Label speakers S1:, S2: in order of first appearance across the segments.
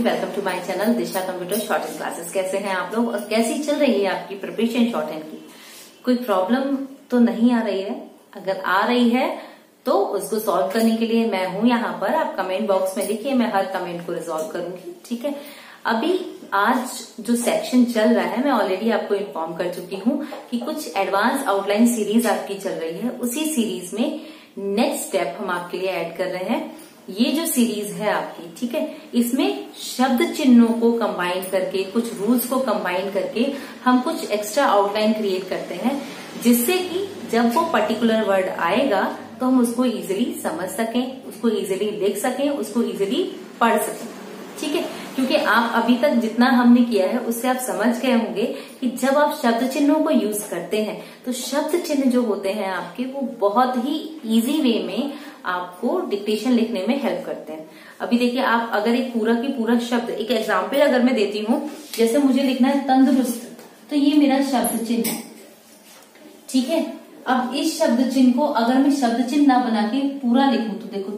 S1: Welcome to my channel Disha computer shorthand classes. कैसे हैं आप लोग और कैसी चल रही है आपकी प्रिपरेशन शॉर्ट हैंड की? कोई प्रॉब्लम तो नहीं आ रही है? अगर आ रही है तो उसको सॉल्व करने के लिए मैं हूं यहाँ पर। आप कमेंट बॉक्स में लिखिए, मैं हर कमेंट को रिजॉल्व करूंगी। ठीक है, अभी आज जो सेक्शन चल रहा है मैं ऑलरेडी आपको इन्फॉर्म कर चुकी हूँ कि कुछ एडवांस आउटलाइन सीरीज आपकी चल रही है। उसी सीरीज में नेक्स्ट स्टेप हम आपके लिए ऐड कर रहे हैं। ये जो सीरीज है आपकी, ठीक है, इसमें शब्द चिन्हों को कंबाइन करके, कुछ रूल्स को कंबाइन करके हम कुछ एक्स्ट्रा आउटलाइन क्रिएट करते हैं, जिससे कि जब वो पर्टिकुलर वर्ड आएगा तो हम उसको इजीली समझ सकें, उसको इजीली लिख सकें, उसको इजीली पढ़ सकें। ठीक है, क्योंकि आप अभी तक जितना हमने किया है उससे आप समझ गए होंगे कि जब आप शब्द चिन्हों को यूज करते हैं तो शब्द चिन्ह जो होते हैं आपके, वो बहुत ही इजी वे में आपको डिक्टेशन लिखने में हेल्प करते हैं। अभी देखिए, आप अगर एक पूरा की पूरा शब्द, एक एग्जाम्पल अगर मैं देती हूँ, जैसे मुझे लिखना है तंदुरुस्त, तो ये मेरा शब्द चिन्ह है। ठीक है, अब इस शब्द चिन्ह को अगर मैं शब्द चिन्ह ना बना के पूरा लिखूं तो देखो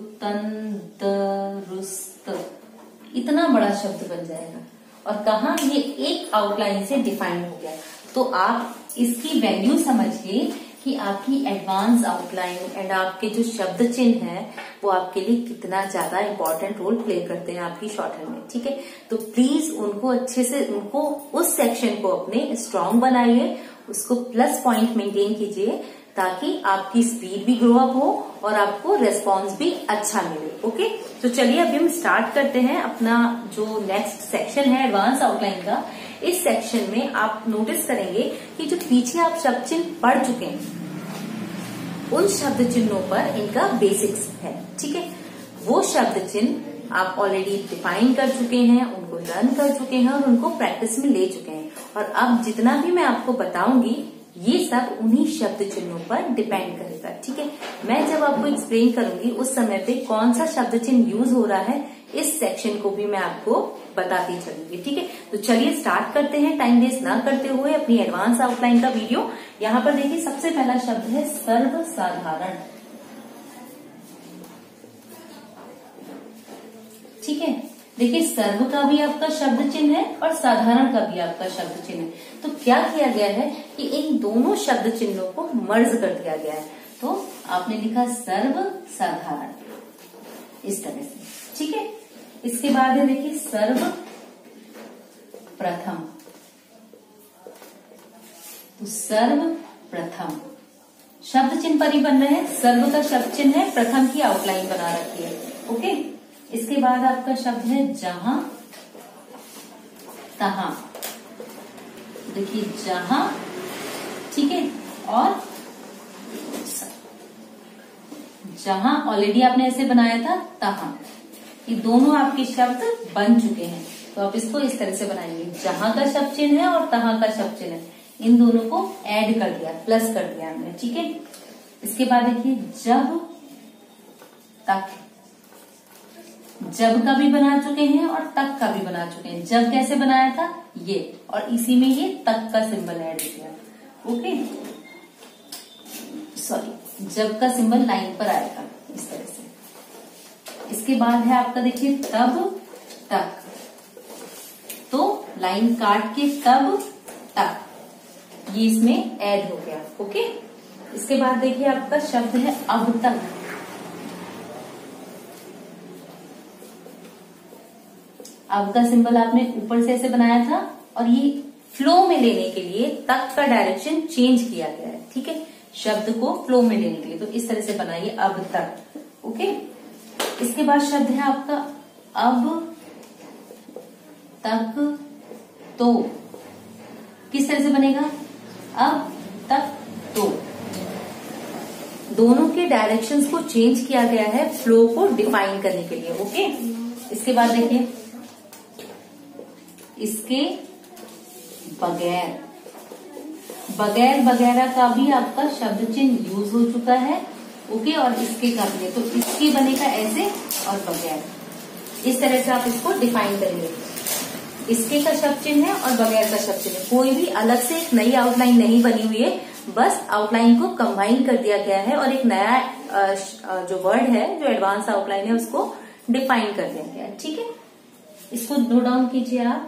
S1: तंदुरुस्त, इतना बड़ा शब्द बन जाएगा और कहा ये एक आउटलाइन से डिफाइन हो गया। तो आप इसकी वैल्यू समझिए कि आपकी एडवांस आउटलाइन एंड आपके जो शब्द चिन्ह है वो आपके लिए कितना ज्यादा इंपॉर्टेंट रोल प्ले करते हैं आपकी शॉर्ट हैंड में। ठीक है, तो प्लीज उनको अच्छे से, उनको उस सेक्शन को अपने स्ट्रांग बनाइए, उसको प्लस पॉइंट मेंटेन कीजिए, ताकि आपकी स्पीड भी ग्रो अप हो और आपको रेस्पॉन्स भी अच्छा मिले। ओके, तो चलिए अभी हम स्टार्ट करते हैं अपना जो नेक्स्ट सेक्शन है एडवांस आउटलाइन का। इस सेक्शन में आप नोटिस करेंगे कि जो पीछे आप शब्द चिन्ह पढ़ चुके हैं उन शब्द चिन्हों पर इनका बेसिक्स है। ठीक है, वो शब्द चिन्ह आप ऑलरेडी डिफाइन कर चुके हैं, उनको लर्न कर चुके हैं और उनको प्रैक्टिस में ले चुके हैं। और अब जितना भी मैं आपको बताऊंगी ये सब उन्हीं शब्द चिन्हों पर डिपेंड करेगा। ठीक है, मैं जब आपको एक्सप्लेन करूंगी उस समय पे कौन सा शब्द चिन्ह यूज हो रहा है, इस सेक्शन को भी मैं आपको बताती चलूंगी। ठीक है, तो चलिए स्टार्ट करते हैं टाइम वेस्ट ना करते हुए अपनी एडवांस आउटलाइन का वीडियो। यहाँ पर देखिए, सबसे पहला शब्द है सर्वसाधारण। ठीक है, देखिए सर्व का भी आपका शब्द चिन्ह है और साधारण का भी आपका शब्द चिन्ह है। तो क्या किया गया है कि इन दोनों शब्द चिन्हों को मर्ज कर दिया गया है। तो आपने लिखा सर्व साधारण इस तरह से। ठीक है, इसके बाद है देखिए सर्व प्रथम। तो सर्व प्रथम शब्द चिन्ह पर ही बन रहे हैं, सर्व का शब्द चिन्ह है, प्रथम की आउटलाइन बना रखी है। ओके, इसके बाद आपका शब्द है जहां तहां। देखिए जहां, ठीक है, और जहां ऑलरेडी आपने ऐसे बनाया था, तहां, ये दोनों आपके शब्द बन चुके हैं। तो आप इसको इस तरह से बनाएंगे, जहां का शब्द चिन्ह है और तहां का शब्द चिन्ह है, इन दोनों को ऐड कर दिया, प्लस कर दिया हमने। ठीक है, इसके बाद देखिए जब तक, जब का भी बना चुके हैं और तक का भी बना चुके हैं। जब कैसे बनाया था, ये, और इसी में ये तक का सिंबल ऐड किया। ओके, सॉरी, जब का सिंबल लाइन पर आएगा इस तरह से। इसके बाद है आपका देखिए तब तक, तो लाइन काट के तब तक, ये इसमें ऐड हो गया। ओके, इसके बाद देखिए आपका शब्द है अब तक। अब का सिंबल आपने ऊपर से ऐसे बनाया था और ये फ्लो में लेने के लिए तक का डायरेक्शन चेंज किया गया है। ठीक है, शब्द को फ्लो में लेने के लिए, तो इस तरह से बनाइए अब तक। ओके, इसके बाद शब्द है आपका अब तक तो। किस तरह से बनेगा, अब तक तो, दोनों के डायरेक्शंस को चेंज किया गया है फ्लो को डिफाइन करने के लिए। ओके, इसके बाद देखिए इसके बगैर, बगैर वगैरह का भी आपका शब्द चिन्ह यूज हो चुका है। ओके, और इसके का भी, तो इसके बनेगा ऐसे और बगैर, इस तरह से आप इसको डिफाइन करेंगे। इसके का शब्द चिन्ह है और बगैर का शब्द चिन्ह, कोई भी अलग से एक नई आउटलाइन नहीं बनी हुई है, बस आउटलाइन को कंबाइन कर दिया गया है और एक नया जो वर्ड है, जो एडवांस आउटलाइन है, उसको डिफाइन कर दिया गया है। ठीक है, इसको नोट डाउन कीजिए आप।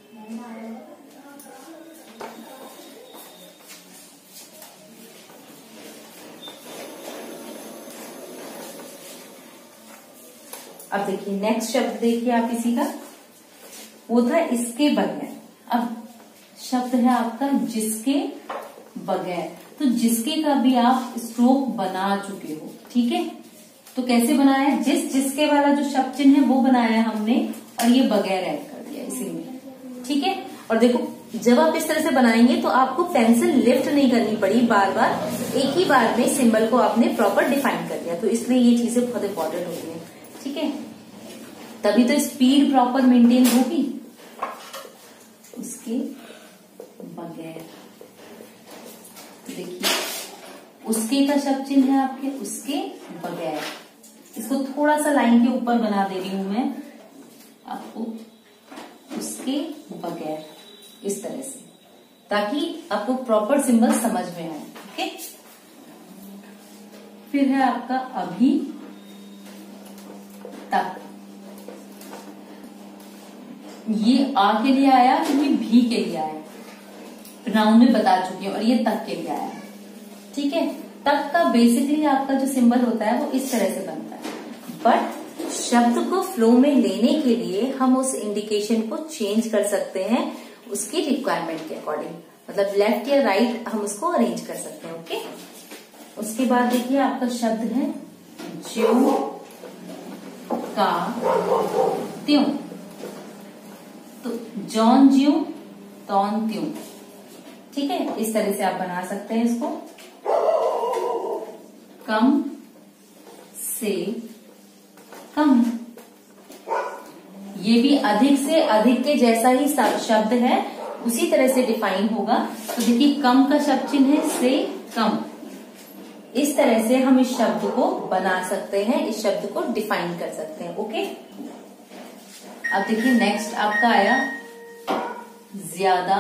S1: अब देखिए नेक्स्ट शब्द देखिए आप इसी का, वो था इसके बगैर। अब शब्द है आपका जिसके बगैर। तो जिसके का भी आप स्ट्रोक बना चुके हो, ठीक है। तो कैसे बनाया है, जिसके वाला जो शब्द चिन्ह है वो बनाया है हमने, और ये बगैर ऐड कर दिया इसी में, ठीक है। और देखो जब आप इस तरह से बनाएंगे तो आपको पेंसिल लिफ्ट नहीं करनी पड़ी बार बार, एक ही बार में सिंबल को आपने प्रॉपर डिफाइन कर दिया। तो इसलिए ये चीजें बहुत इंपॉर्टेंट होती है, ठीक है। तभी तो स्पीड प्रॉपर मेंटेन होगी। उसके बगैर, देखिए उसके का शब्द चिन्ह है आपके, उसके बगैर। इसको थोड़ा सा लाइन के ऊपर बना दे रही हूं मैं आपको, उसके बगैर, इस तरह से, ताकि आपको प्रॉपर सिंबल समझ में आए, ओके। फिर है आपका अभी तक। ये आ के लिए आया क्योंकि भी के लिए आया, नाउन में बता चुकी हूं, और ये तक के लिए आया, ठीक है। तक का बेसिकली आपका जो सिंबल होता है वो इस तरह से बनता है, बट शब्द को फ्लो में लेने के लिए हम उस इंडिकेशन को चेंज कर सकते हैं उसकी रिक्वायरमेंट के अकॉर्डिंग, मतलब लेफ्ट या राइट हम उसको अरेंज कर सकते हैं, ओके। उसके बाद देखिए आपका शब्द है ज्यों का त्यों। तो जौन ज्यों तौन त्यों, ठीक है। इस तरह से आप बना सकते हैं इसको। कम से कम, ये भी अधिक से अधिक के जैसा ही शब्द है, उसी तरह से डिफाइन होगा। तो देखिए कम का शब्द चिन्ह है से कम, इस तरह से हम इस शब्द को बना सकते हैं, इस शब्द को डिफाइन कर सकते हैं, ओके। अब देखिए नेक्स्ट आपका आया ज्यादा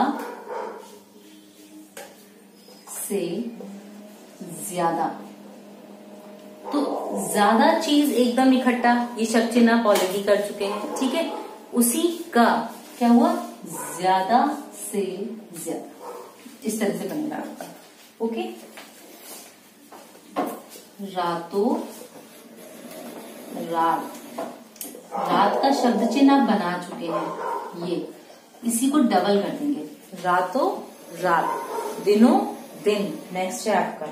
S1: से ज्यादा। तो ज्यादा चीज एकदम इकट्ठा, ये शब्द चिन्ह आप ऑलरेडी कर चुके हैं, ठीक है। उसी का क्या हुआ, ज्यादा से ज्यादा, इस तरह से बनेगा आपका, ओके। रातों रात, रात का शब्द चिन्ह आप बना चुके हैं, ये इसी को डबल कर देंगे, रातों रात, दिनों दिन। नेक्स्ट है आपका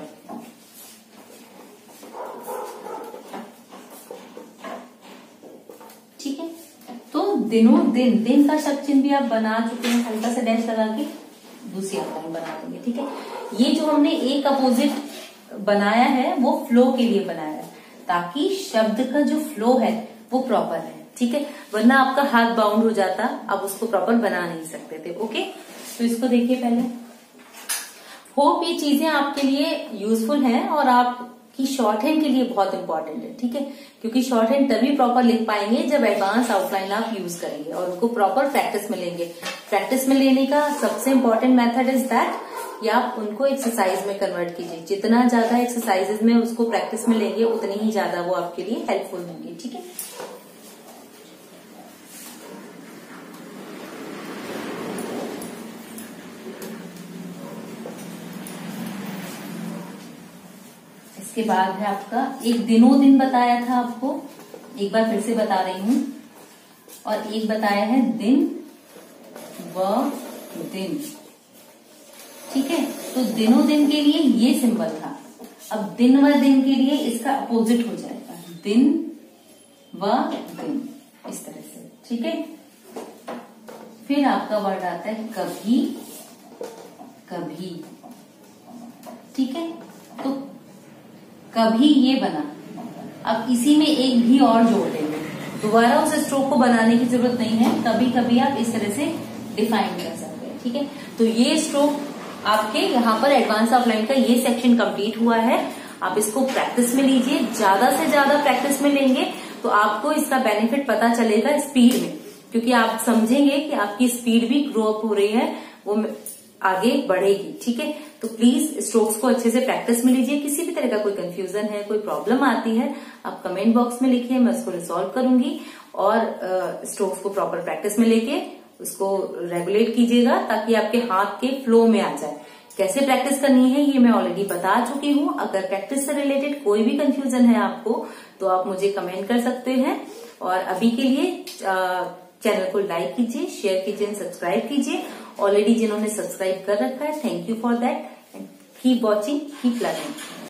S1: ठीक है। तो दिनों दिन, दिन का शब्द चिन्ह भी आप बना चुके हैं, हल्का सा डैश लगा के दूसरी आउटलाइन बना देंगे, ठीक है। ये जो हमने एक अपोजिट बनाया है वो फ्लो के लिए बनाया है, ताकि शब्द का जो फ्लो है वो प्रॉपर है, ठीक है। वरना आपका हाथ बाउंड हो जाता, आप उसको प्रॉपर बना नहीं सकते थे, ओके। तो इसको देखिए पहले। होप ये चीजें आपके लिए यूजफुल हैं और आपकी शॉर्ट हैंड के लिए बहुत इंपॉर्टेंट है, ठीक है। क्योंकि शॉर्ट हैंड तभी प्रॉपर लिख पाएंगे जब एडवांस आउटलाइन आप यूज करेंगे और उनको प्रॉपर प्रैक्टिस में लेंगे। प्रैक्टिस में लेने का सबसे इंपॉर्टेंट मेथड इज दैट या आप उनको एक्सरसाइज में कन्वर्ट कीजिए। जितना ज्यादा एक्सरसाइजेज में उसको प्रैक्टिस में लेंगे उतनी ही ज्यादा वो आपके लिए हेल्पफुल होंगी, ठीक है। इसके बाद है आपका एक दिनों दिन बताया था आपको, एक बार फिर से बता रही हूं, और एक बताया है दिन व दिन, ठीक है। तो दिनों दिन के लिए ये सिंबल था, अब दिन व दिन के लिए इसका अपोजिट हो जाएगा, दिन व दिन, इस तरह से, ठीक है। फिर आपका वर्ड आता है कभी कभी, ठीक है। तो कभी ये बना, अब इसी में एक भी और जोड़ देंगे, दोबारा उस स्ट्रोक को बनाने की जरूरत नहीं है, कभी कभी आप इस तरह से डिफाइन कर सकते हैं, ठीक है। तो ये स्ट्रोक आपके यहाँ पर एडवांस आउटलाइन का ये सेक्शन कंप्लीट हुआ है। आप इसको प्रैक्टिस में लीजिए, ज्यादा से ज्यादा प्रैक्टिस में लेंगे तो आपको इसका बेनिफिट पता चलेगा स्पीड में, क्योंकि आप समझेंगे कि आपकी स्पीड भी ग्रो अप हो रही है, वो आगे बढ़ेगी। ठीक है, तो प्लीज स्ट्रोक्स को अच्छे से प्रैक्टिस में लीजिए। किसी भी तरह का कोई कंफ्यूजन है, कोई प्रॉब्लम आती है, आप कमेंट बॉक्स में लिखिए, मैं उसको रिजॉल्व करूंगी। और स्ट्रोक्स को प्रॉपर प्रैक्टिस में लेके उसको रेगुलेट कीजिएगा ताकि आपके हाथ के फ्लो में आ जाए। कैसे प्रैक्टिस करनी है ये मैं ऑलरेडी बता चुकी हूँ। अगर प्रैक्टिस से रिलेटेड कोई भी कंफ्यूजन है आपको तो आप मुझे कमेंट कर सकते हैं। और अभी के लिए चैनल को लाइक कीजिए, शेयर कीजिए, सब्सक्राइब कीजिए। ऑलरेडी जिन्होंने सब्सक्राइब कर रखा है, thank you for that and keep watching, keep learning.